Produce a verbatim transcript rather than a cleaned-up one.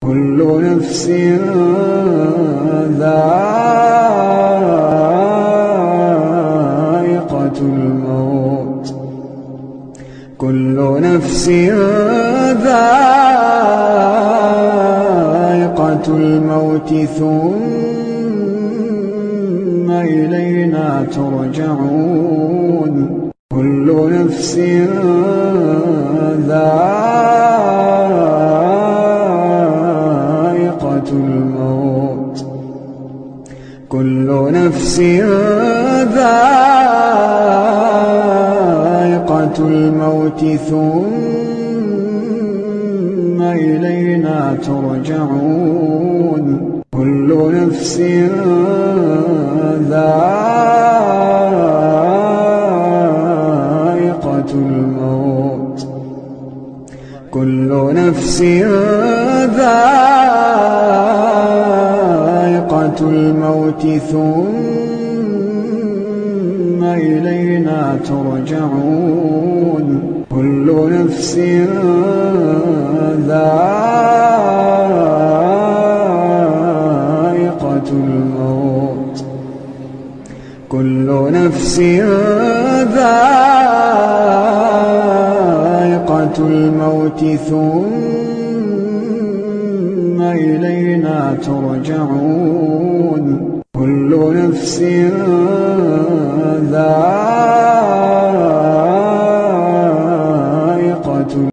كل نفس ذائقة الموت كل نفس ذائقة الموت ثم إلينا ترجعون كل نفس ذائقة الموت كل نفس ذائقة الموت ثم إلينا ترجعون كل نفس ذائقة الموت كل نفس ذائقة الموت ثم إلينا ترجعون كل نفس ذائقة الموت كل نفس ذائقة الموت ثم إلينا ترجعون كل نفس